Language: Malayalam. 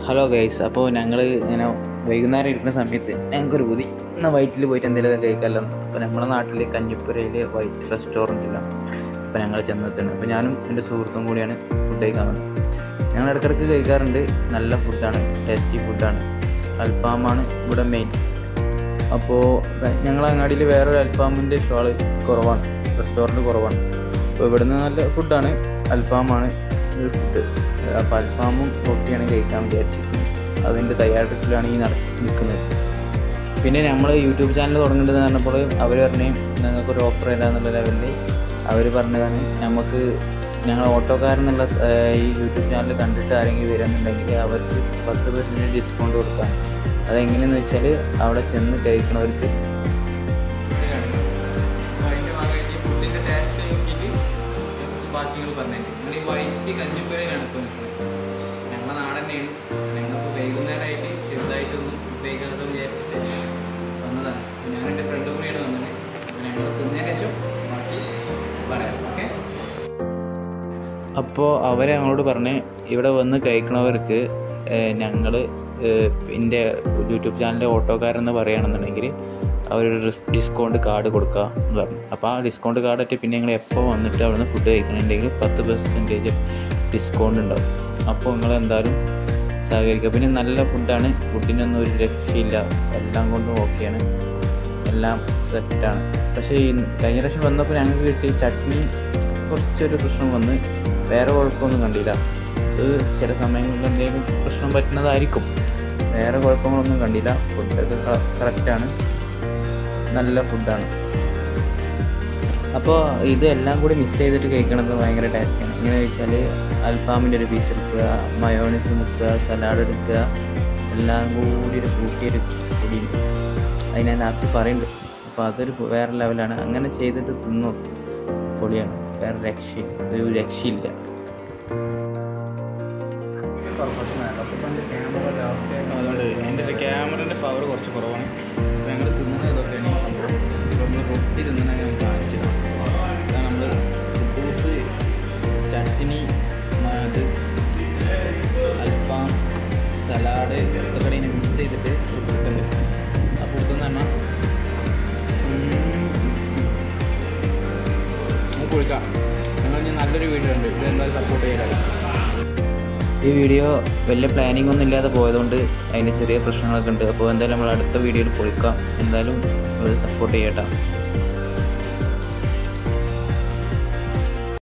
ഹലോ ഗൈസ്, അപ്പോൾ ഞങ്ങൾ ഇങ്ങനെ വൈകുന്നേരം ഇരിക്കുന്ന സമയത്ത് ഞങ്ങൾക്കൊരു പൂതി എന്നാൽ വൈറ്റിൽ പോയിട്ട് എന്തെങ്കിലുമൊക്കെ കഴിക്കാമല്ലോ. അപ്പോൾ നമ്മുടെ നാട്ടിൽ കഞ്ഞിപ്പുരയിൽ വൈറ്റ് റെസ്റ്റോറൻറ്റില്ല. അപ്പോൾ ഞങ്ങൾ ചെന്നെത്താണ്. അപ്പോൾ ഞാനും എൻ്റെ സുഹൃത്തും കൂടിയാണ് ഫുഡ് കഴിക്കാൻ വന്നത്. ഞങ്ങൾ ഇടയ്ക്കിടയ്ക്ക് കഴിക്കാറുണ്ട്. നല്ല ഫുഡാണ്, ടേസ്റ്റി ഫുഡാണ്. അൽഫാമാണ് ഇവിടെ മെയിൻ. അപ്പോൾ ഞങ്ങൾ അങ്ങാടിയിൽ വേറൊരു അൽഫാമിൻ്റെ ഷോള് കുറവാണ്, റെസ്റ്റോറൻറ്റ് കുറവാണ്. അപ്പോൾ ഇവിടുന്ന് നല്ല ഫുഡാണ്, അൽഫാമാണ് ഫുഡ്. അപ്പോൾ അൽഫാമും റൊട്ടിയാണ് കഴിക്കാൻ വിചാരിച്ചിരിക്കുന്നത്. അതിൻ്റെ തയ്യാറെടുപ്പിലാണ് ഈ നിൽക്കുന്നത്. പിന്നെ നമ്മൾ യൂട്യൂബ് ചാനൽ തുടങ്ങേണ്ടതെന്ന് പറഞ്ഞപ്പോൾ അവർ പറഞ്ഞ് ഞങ്ങൾക്കൊരു ഓഫർ തരാമെന്നുള്ള ലെവലിൽ അവർ പറഞ്ഞതാണ്. ഞങ്ങൾ ഓട്ടോക്കാരെന്നുള്ള ഈ യൂട്യൂബ് ചാനൽ കണ്ടിട്ട് ആരെങ്കിലും വരുന്നുണ്ടെങ്കിൽ അവർക്ക് 10% ഡിസ്കൗണ്ട് കൊടുക്കാം. അതെങ്ങനെയെന്ന് വെച്ചാൽ അവിടെ ചെന്ന് കഴിക്കണവർക്ക് കഞ്ഞിപ്പുരയിലാണ് ഇപ്പോൾ നിൽക്കുന്നത്. ഞങ്ങളുടെ നാട് തന്നെയാണ്. ഞങ്ങൾക്ക് വൈകുന്നേരമായിട്ട് ചെറുതായിട്ടൊന്നും ഉപയോഗിക്കാമെന്ന് വിചാരിച്ചിട്ട് വന്നതാണ്. ഞാൻ എൻ്റെ ഫ്രണ്ട് കൂടിയാണ് വന്നത്. അപ്പോൾ ഞങ്ങൾ തിന്നതിന് ശേഷം ബാക്കി പറയാം. ഓക്കെ. അപ്പോൾ അവർ ഞങ്ങളോട് പറഞ്ഞ് ഇവിടെ വന്ന് കഴിക്കണവർക്ക് ഞങ്ങൾ എൻ്റെ യൂട്യൂബ് ചാനലിൻ്റെ ഓട്ടോക്കാരെന്ന് പറയുകയാണെന്നുണ്ടെങ്കിൽ അവരൊരു ഡിസ്കൗണ്ട് കാർഡ് കൊടുക്കുക എന്ന് പറഞ്ഞു. അപ്പോൾ ആ ഡിസ്കൗണ്ട് കാർഡായിട്ട് പിന്നെ ഞങ്ങൾ എപ്പോൾ വന്നിട്ട് അവിടെ നിന്ന് ഫുഡ് കഴിക്കണമെന്നുണ്ടെങ്കിൽ 10% ഡിസ്കൗണ്ട് ഉണ്ടാവും. അപ്പോൾ നിങ്ങൾ എന്തായാലും സഹകരിക്കുക. പിന്നെ നല്ല ഫുഡാണ്, ഫുഡിനൊന്നും ഒരു രക്ഷയില്ല, എല്ലാം കൊണ്ടും ഓക്കെയാണ്, എല്ലാം സെറ്റാണ്. പക്ഷേ ഈ കഴിഞ്ഞ പ്രാവശ്യം വന്നപ്പോൾ ഞങ്ങൾക്ക് കിട്ടിയ ചട്നി കുറച്ചൊരു പ്രശ്നം വന്ന്, വേറെ കുഴപ്പമൊന്നും കണ്ടില്ല. അത് ചില സമയങ്ങളിൽ എന്തെങ്കിലും പ്രശ്നം പറ്റുന്നതായിരിക്കും. വേറെ കുഴപ്പങ്ങളൊന്നും കണ്ടില്ല. ഫുഡൊക്കെ കറക്റ്റാണ്, നല്ല ഫുഡാണ്. അപ്പോൾ ഇതെല്ലാം കൂടി മിക്സ് ചെയ്തിട്ട് കഴിക്കണത് ഭയങ്കര ടേസ്റ്റാണ്. എങ്ങനെ വെച്ചാൽ അൽഫാമിൻ്റെ ഒരു പീസ് എടുക്കുക, മയോണൈസ് മുക്കുക, സലാഡ് എടുക്കുക, എല്ലാം കൂടി ഒരു കൂട്ടിയൊരു പൊടി, അത് ഞാൻ ലാസ്റ്റ് പറയുന്നുണ്ട്. അപ്പോൾ അതൊരു വേറെ ലെവലാണ്. അങ്ങനെ ചെയ്തിട്ട് തിന്നു പൊളിയാണ്, വേറെ രക്ഷയില്ല. അതുകൊണ്ട് എൻ്റെ ക്യാമറേൻ്റെ പവർ കുറച്ച് കുറവാണ്. അപ്പോൾ ഞങ്ങൾ തിന്നുന്നത് ഇതൊക്കെയാണ് ഈ സംഭവം. ഇപ്പോൾ നമ്മൾ റൊട്ടി തിന്നണ ഞാൻ കാണിച്ചത്. അതാണ് നമ്മൾ കുബൂസ്, ചട്നി, അത് അൽഫാം, സലാഡ് ഇതൊക്കെ ഇങ്ങനെ മിക്സ് ചെയ്തിട്ട് കൊടുക്കുന്നുണ്ട്. ആ കൊടുത്തെന്ന് പറഞ്ഞാൽ നമുക്ക് കുളിക്കാം. ഞങ്ങൾ ഇനി നല്ലൊരു വീഡിയോ ഉണ്ട്, ഇത് എന്തായാലും സപ്പോർട്ട് ചെയ്യാറ്. ഈ വീഡിയോ വലിയ പ്ലാനിങ് ഒന്നും ഇല്ലാതെ പോയതുകൊണ്ട് അതിന് ചെറിയ പ്രശ്നങ്ങളൊക്കെ ഉണ്ട്. അപ്പോൾ എന്തായാലും നമ്മൾ അടുത്ത വീഡിയോയിൽ പൊളിക്കാം. എന്തായാലും സപ്പോർട്ട് ചെയ്യട്ടോ.